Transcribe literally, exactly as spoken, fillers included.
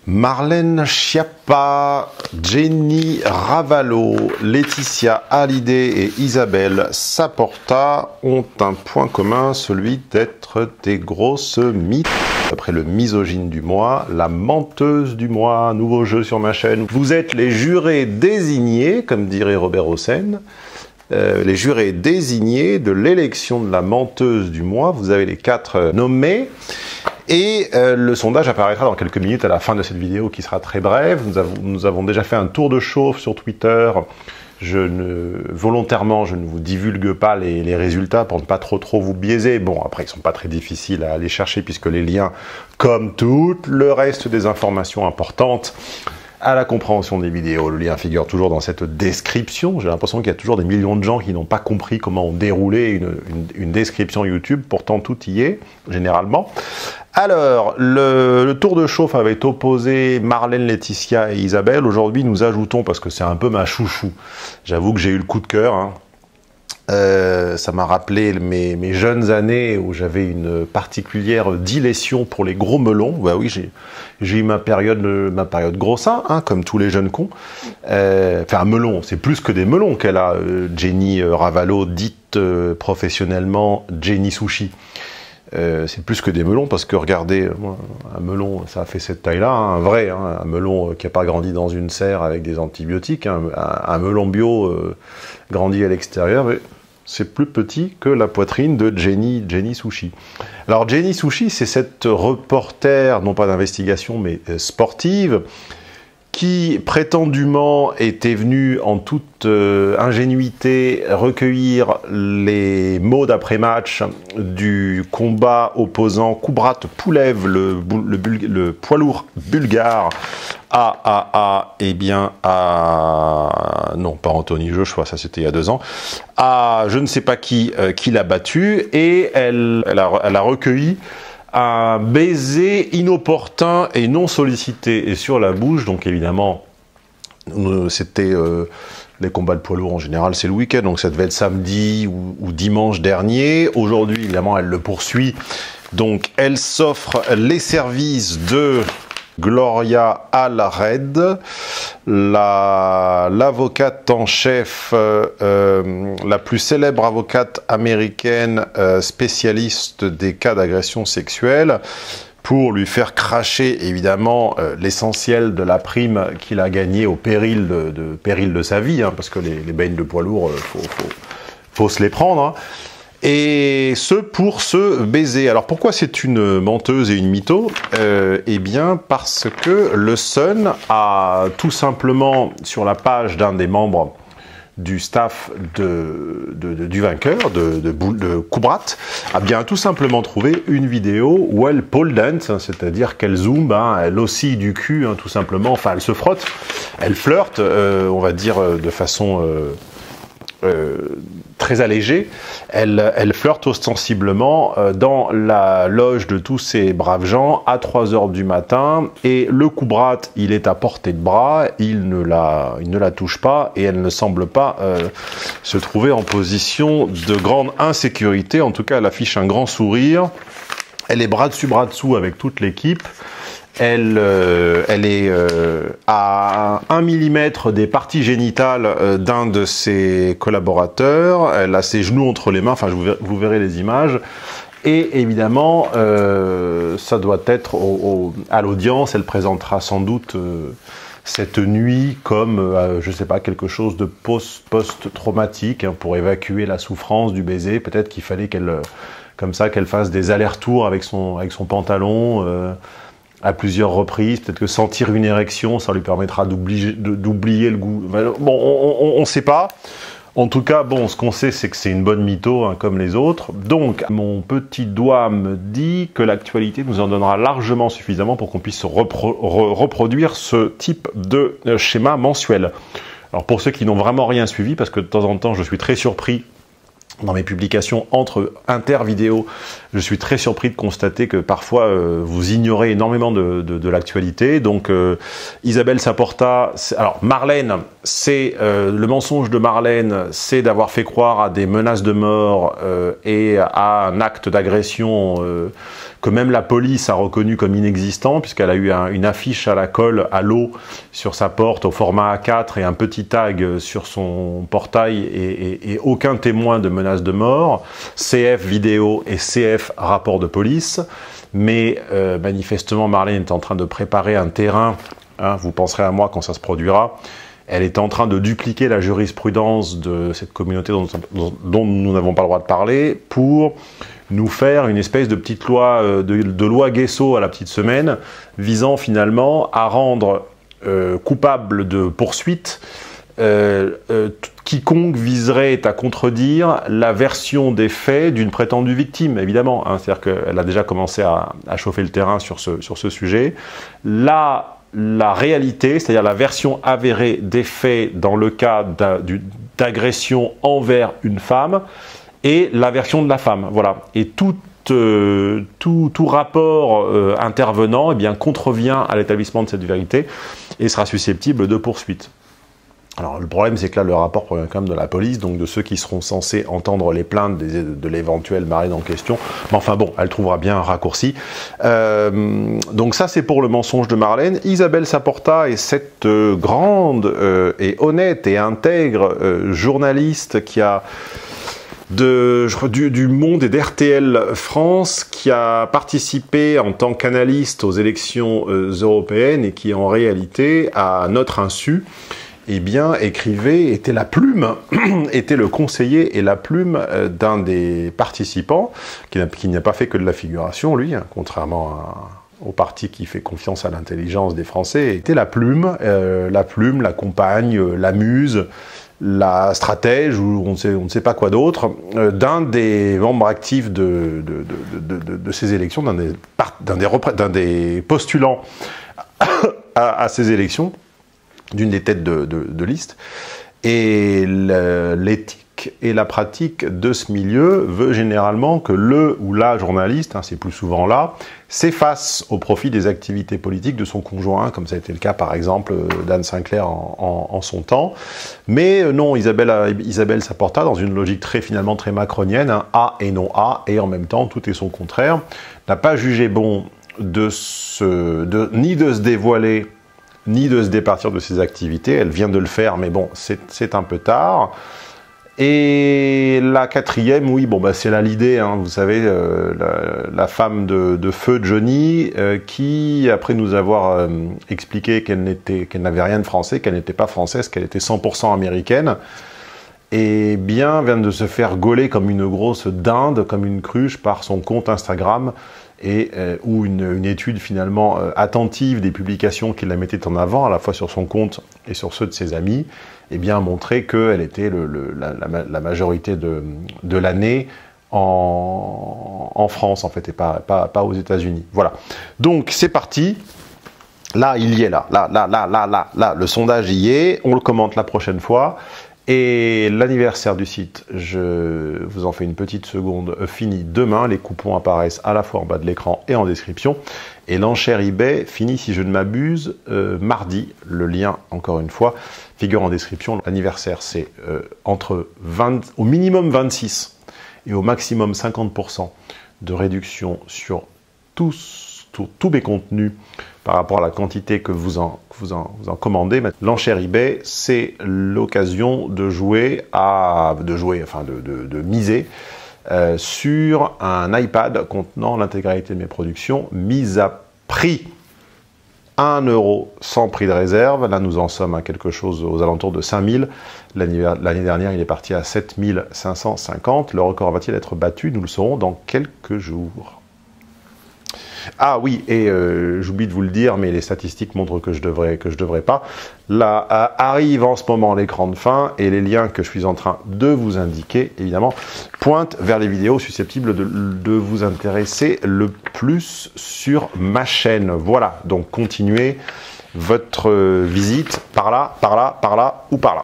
Marlène Schiappa, Jenny Ravallo, Laetitia Hallyday et Isabelle Saporta ont un point commun, celui d'être des grosses mythes. Après le misogyne du mois, la menteuse du mois, nouveau jeu sur ma chaîne. Vous êtes les jurés désignés, comme dirait Robert Hossein, euh, les jurés désignés de l'élection de la menteuse du mois. Vous avez les quatre euh, nommés. Et euh, le sondage apparaîtra dans quelques minutes à la fin de cette vidéo qui sera très brève. Nous avons, nous avons déjà fait un tour de chauffe sur Twitter. Je ne, volontairement, je ne vous divulgue pas les, les résultats pour ne pas trop trop vous biaiser. Bon, après, ils ne sont pas très difficiles à aller chercher puisque les liens, comme tout le reste des informations importantes à la compréhension des vidéos, le lien figure toujours dans cette description. J'ai l'impression qu'il y a toujours des millions de gens qui n'ont pas compris comment on déroulait une, une, une description YouTube. Pourtant, tout y est, généralement. Alors, le, le tour de chauffe avait opposé Marlène, Laetitia et Isabelle. Aujourd'hui, nous ajoutons, parce que c'est un peu ma chouchou, j'avoue que j'ai eu le coup de cœur, hein. Euh, ça m'a rappelé mes, mes jeunes années où j'avais une particulière dilétion pour les gros melons. Bah oui, j'ai eu ma période, ma période gros sein, hein, comme tous les jeunes cons. Euh, enfin, un melon, c'est plus que des melons qu'elle a. Euh, Jenny Ravallo, dite euh, professionnellement Jenny Sushi. Euh, c'est plus que des melons parce que regardez, moi, un melon, ça a fait cette taille-là, hein, un vrai, hein, un melon qui n'a pas grandi dans une serre avec des antibiotiques, hein, un, un melon bio euh, grandi à l'extérieur. C'est plus petit que la poitrine de Jenny, Jenny Sushi. Alors Jenny Sushi, c'est cette reporter, non pas d'investigation, mais euh, sportive, qui prétendument était venue en toute euh, ingénuité recueillir les mots d'après-match du combat opposant Kubrat Pulev, le, le, le poids lourd bulgare, à, à, à, eh bien, à, non, pas Anthony Joshua, ça c'était il y a deux ans, à je ne sais pas qui, euh, qui l'a battu, et elle, elle, a, elle a recueilli un baiser inopportun et non sollicité et sur la bouche. Donc évidemment, c'était euh, les combats de poids lourds en général, c'est le week-end, donc ça devait être samedi ou, ou dimanche dernier. Aujourd'hui, évidemment, elle le poursuit. Donc elle s'offre les services de Gloria Allred, l'avocate la, en chef, euh, euh, la plus célèbre avocate américaine euh, spécialiste des cas d'agression sexuelle, pour lui faire cracher évidemment euh, l'essentiel de la prime qu'il a gagnée au péril de, de, péril de sa vie, hein, parce que les, les baignes de poids lourds, il faut, faut, faut se les prendre, hein. Et ce pour se baiser. Alors pourquoi c'est une menteuse et une mytho? euh, Eh bien parce que le Sun a tout simplement, sur la page d'un des membres du staff de, de, de, du vainqueur, de, de, de Kubrat, a bien tout simplement trouvé une vidéo où elle pole dance, hein, c'est-à-dire qu'elle zoome, hein, elle oscille du cul, hein, tout simplement, enfin elle se frotte, elle flirte, euh, on va dire euh, de façon... Euh, Euh, très allégée, elle, elle flirte ostensiblement euh, dans la loge de tous ces braves gens à trois heures du matin, et le Kubrat, il est à portée de bras, il ne la, il ne la touche pas, et elle ne semble pas euh, se trouver en position de grande insécurité. En tout cas, elle affiche un grand sourire, elle est bras dessus bras dessous avec toute l'équipe. Elle, euh, elle est euh, à un millimètre des parties génitales euh, d'un de ses collaborateurs. Elle a ses genoux entre les mains, enfin je vous, ver vous verrez les images. Et évidemment, euh, ça doit être au, au, à l'audience, elle présentera sans doute euh, cette nuit comme, euh, je sais pas, quelque chose de post-traumatique, hein, pour évacuer la souffrance du baiser. Peut-être qu'il fallait qu'elle, comme ça, qu'elle fasse des allers-retours avec son, avec son pantalon, euh, à plusieurs reprises. Peut-être que sentir une érection, ça lui permettra d'oublier le goût. Bon, on ne sait pas. En tout cas, bon, ce qu'on sait, c'est que c'est une bonne mytho, hein, comme les autres. Donc, mon petit doigt me dit que l'actualité nous en donnera largement suffisamment pour qu'on puisse repro re reproduire ce type de schéma mensuel. Alors, pour ceux qui n'ont vraiment rien suivi, parce que de temps en temps, je suis très surpris dans mes publications entre inter-vidéos, je suis très surpris de constater que parfois euh, vous ignorez énormément de, de, de l'actualité. Donc euh, Isabelle Saporta, alors Marlène, c'est euh, le mensonge de Marlène, c'est d'avoir fait croire à des menaces de mort euh, et à un acte d'agression euh, que même la police a reconnu comme inexistant, puisqu'elle a eu un, une affiche à la colle à l'eau sur sa porte au format A quatre et un petit tag sur son portail et, et, et aucun témoin de menace de mort, C F vidéo et C F rapport de police. Mais euh, manifestement, Marlène est en train de préparer un terrain, hein, vous penserez à moi quand ça se produira. Elle est en train de dupliquer la jurisprudence de cette communauté dont, dont, dont nous n'avons pas le droit de parler pour nous faire une espèce de petite loi, de, de loi Guesso à la petite semaine, visant finalement à rendre euh, coupable de poursuite euh, euh, quiconque viserait à contredire la version des faits d'une prétendue victime, évidemment. Hein, c'est-à-dire qu'elle a déjà commencé à, à chauffer le terrain sur ce, sur ce sujet. Là, la réalité, c'est-à-dire la version avérée des faits dans le cas d'agression envers une femme, et la version de la femme. Voilà. Et tout, euh, tout, tout rapport euh, intervenant eh bien, contrevient à l'établissement de cette vérité et sera susceptible de poursuite. Alors le problème, c'est que là, le rapport provient quand même de la police, donc de ceux qui seront censés entendre les plaintes des, de l'éventuelle Marlène en question. Mais enfin bon, elle trouvera bien un raccourci. Euh, donc ça, c'est pour le mensonge de Marlène. Isabelle Saporta est cette euh, grande euh, et honnête et intègre euh, journaliste qui a de, je crois, du, du Monde et d'R T L France, qui a participé en tant qu'analyste aux élections euh, européennes et qui en réalité, à notre insu, eh bien, écrivait, était la plume, était le conseiller et la plume d'un des participants, qui n'a pas fait que de la figuration, lui, hein, contrairement à, au parti qui fait confiance à l'intelligence des Français, était la plume, euh, la plume, la compagne, la muse, la stratège, ou on ne sait, on ne sait pas quoi d'autre, euh, d'un des membres actifs de, de, de, de, de, de ces élections, d'un des, d'un des, d'un des postulants à, à ces élections, d'une des têtes de, de, de liste, et l'éthique et la pratique de ce milieu veut généralement que le ou la journaliste, hein, c'est plus souvent là, s'efface au profit des activités politiques de son conjoint, comme ça a été le cas par exemple d'Anne Sinclair en, en, en son temps. Mais non, Isabelle, Isabelle Saporta, dans une logique très finalement très macronienne, hein, A et non A, et en même temps tout est son contraire, n'a pas jugé bon de se, de, ni de se dévoiler ni de se départir de ses activités. Elle vient de le faire, mais bon, c'est un peu tard. Et la quatrième, oui, bon, bah, c'est la Lidée, hein, vous savez, euh, la, la femme de, de feu Johnny, euh, qui, après nous avoir euh, expliqué qu'elle n'était, qu'elle n'avait rien de français, qu'elle n'était pas française, qu'elle était cent pour cent américaine, et bien vient de se faire gauler comme une grosse dinde, comme une cruche, par son compte Instagram, et euh, où une, une étude finalement euh, attentive des publications qui la mettaient en avant, à la fois sur son compte et sur ceux de ses amis, eh bien, a montré qu'elle était le, le, la, la, la majorité de, de l'année en, en France, en fait, et pas, pas, pas aux États-Unis. Voilà. Donc, c'est parti. Là, il y est, là. Là, là, là, là, là, là. Le sondage y est. On le commente la prochaine fois. Et l'anniversaire du site, je vous en fais une petite seconde, finit demain. Les coupons apparaissent à la fois en bas de l'écran et en description. Et l'enchère eBay finit, si je ne m'abuse, euh, mardi. Le lien, encore une fois, figure en description. L'anniversaire, c'est euh, entre vingt, au minimum vingt-six et au maximum cinquante pour cent de réduction sur tous, tous, tous mes contenus par rapport à la quantité que vous en, que vous en, vous en commandez. L'enchère eBay, c'est l'occasion de jouer, à, de jouer, enfin de, de, de miser euh, sur un iPad contenant l'intégralité de mes productions, mise à prix un euro sans prix de réserve. Là, nous en sommes à quelque chose aux alentours de cinq mille. L'année dernière, il est parti à sept mille cinq cent cinquante. Le record va-t-il être battu? Nous le saurons dans quelques jours. Ah oui, et euh, j'oublie de vous le dire, mais les statistiques montrent que je devrais, que je devrais pas. Là, euh, arrive en ce moment l'écran de fin, et les liens que je suis en train de vous indiquer, évidemment, pointent vers les vidéos susceptibles de, de vous intéresser le plus sur ma chaîne. Voilà, donc continuez votre visite par là, par là, par là ou par là.